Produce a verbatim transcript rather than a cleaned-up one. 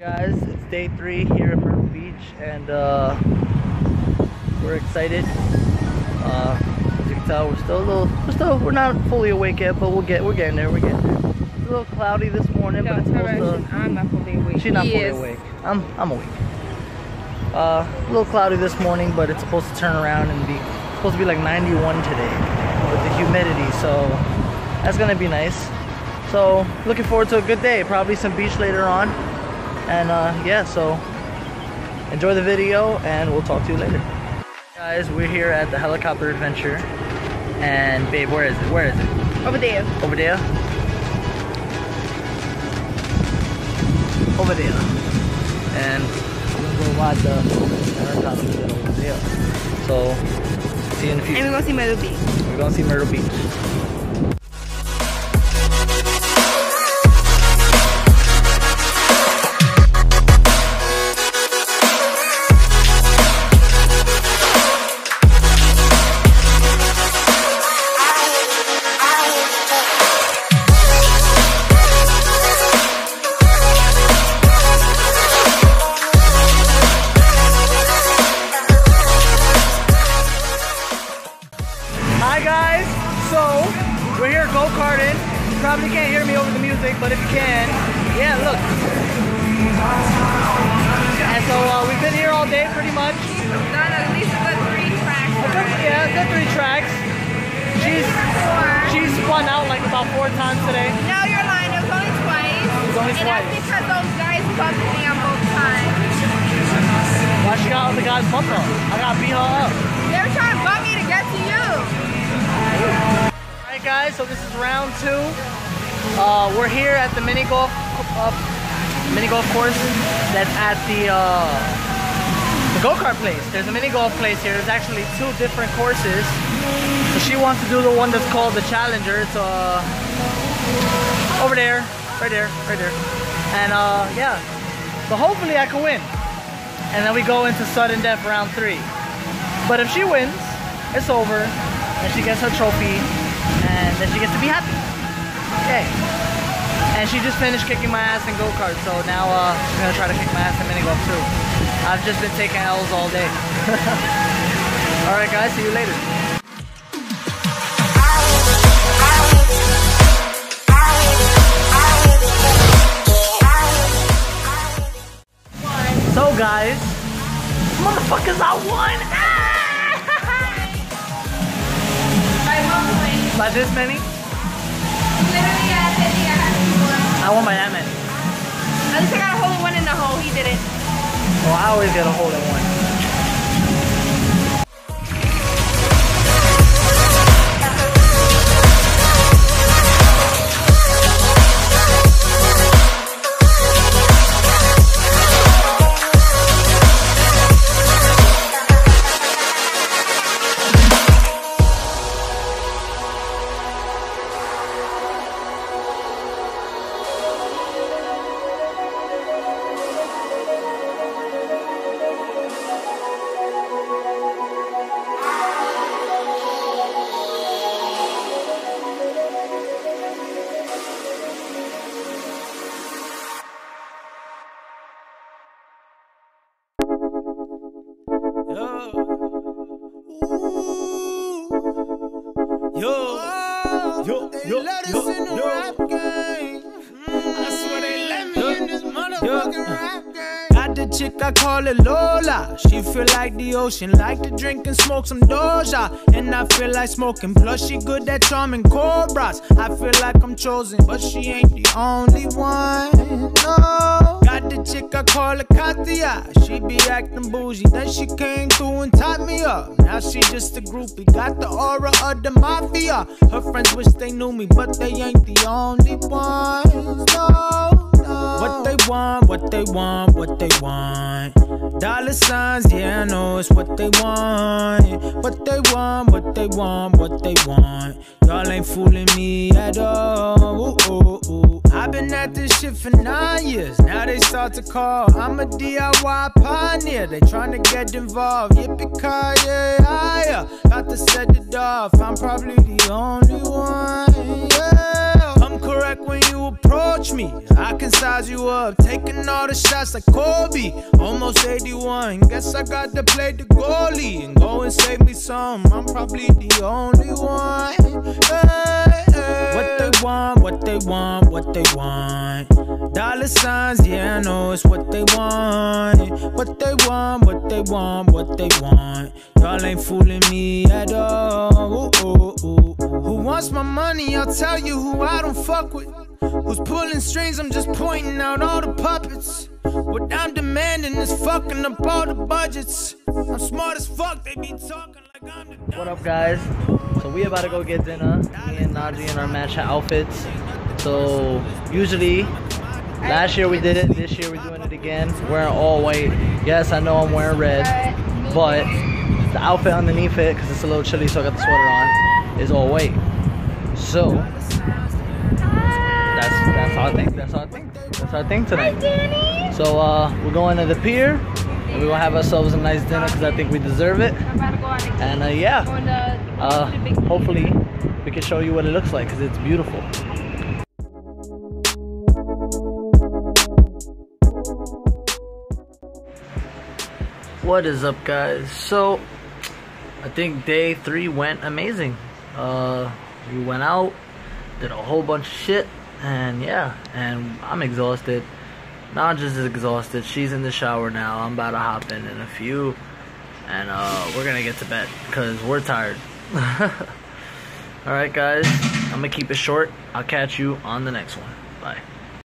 Guys, it's day three here at Myrtle Beach, and uh, we're excited. Uh, as you can tell, we're still a little, we're still, we're not fully awake yet, but we'll get, we're getting there, we're getting there. It's a little cloudy this morning, No, but it's supposed to. I'm not fully awake. She's not he fully is. awake. I'm, I'm awake. Uh, a little cloudy this morning, but it's supposed to turn around and be supposed to be like ninety-one today with the humidity, so that's gonna be nice. So looking forward to a good day. Probably some beach later on. And uh, yeah, so enjoy the video and we'll talk to you later. Guys, we're here at the helicopter adventure. And babe, where is it? Where is it? Over there. Over there? Over there. And we're gonna go ride the helicopter over there. So, see you in the future. And we're gonna see Myrtle Beach. We're gonna see Myrtle Beach. Hi guys, so we're here go-karting. You probably can't hear me over the music, but if you can, yeah, look. And so uh, we've been here all day pretty much. We've done at least a good three tracks. A good, yeah, good three tracks. She's Four. she's spun out like about four times today. No, you're lying. It was only twice. It was only and twice. that's because those guys bumped me on both times. Why she got all the guys bumped up? I gotta beat her up. They were trying to bump me to get to you. Alright guys, so this is round two. Uh, we're here at the mini golf uh, mini golf course that's at the uh, the go-kart place. There's a mini golf place here. There's actually two different courses. So she wants to do the one that's called the Challenger. It's uh, over there, right there, right there. And uh, yeah, so hopefully I can win. And then we go into sudden death round three. But if she wins, it's over. And she gets her trophy, and then she gets to be happy. Okay. And she just finished kicking my ass in go-kart, so now uh, she's gonna try to kick my ass in mini golf too. I've just been taking L's all day. All right, guys, see you later. So, guys, motherfuckers, I won! Ah! By this many? Literally, I said he had I won by that many. At least I got a hole in one in the hole. He didn't. Well, I always get a hole in one. Yo, yo, yo, let us yo, in the yo. rap game. I swear they let me Yo. in this motherfucking Yo. rap game. Got the chick, I call it Lola. She feel like the ocean, like to drink and smoke some Doja. And I feel like smoking, plus she good at charming cobras. I feel like I'm chosen, but she ain't the only one, no. Got the chick, I call her Katia. She be acting bougie, then she came through and tied me up. Now she just a groupie, got the aura of the mafia. Her friends wish they knew me, but they ain't the only ones, no. What they want, what they want, what they want. Dollar signs, yeah, I know it's what they want. What they want, what they want, what they want. Y'all ain't fooling me at all. Ooh, ooh, ooh. I've been at this shit for nine years. Now they start to call. I'm a D I Y pioneer. They tryna get involved. Yippee-ki-yay, yeah. Got to set it off. I'm probably the only one, yeah. I'm correct when you approach me. I can size you up, taking all the shots like Kobe. Almost eighty-one, guess I got to play the goalie and go and save me some. I'm probably the only one. Hey, hey. What they want, what they want, what they want. Dollar signs, yeah, I know it's what they want. What they want, what they want, what they want. Y'all ain't fooling me at all. Ooh, ooh, ooh. Who wants my money? I'll tell you who I don't fuck with. Who's pulling strings? I'm just pointing out all the puppets. What I'm demanding is fucking up all the budgets. I'm smart as fuck, they be talking like I'm the. What up, guys? So we about to go get dinner. Me and Najee in our match outfits. So usually, last year we did it. This year we're doing it again. Wearing all white. Yes, I know I'm wearing red, but the outfit underneath it, because it's a little chilly, so I got the sweater on, is all white. So that's that's our thing. That's our thing. That's our thing tonight. So uh, we're going to the pier, and we're gonna have ourselves a nice dinner because I think we deserve it. And uh, yeah, uh, hopefully we can show you what it looks like because it's beautiful. What is up, guys? So I think day three went amazing. Uh, we went out, did a whole bunch of shit, and yeah, and I'm exhausted. Naja's is exhausted. She's in the shower now. I'm about to hop in in a few, and uh, we're gonna get to bed because we're tired. Alright, guys, I'm gonna keep it short. I'll catch you on the next one. Bye.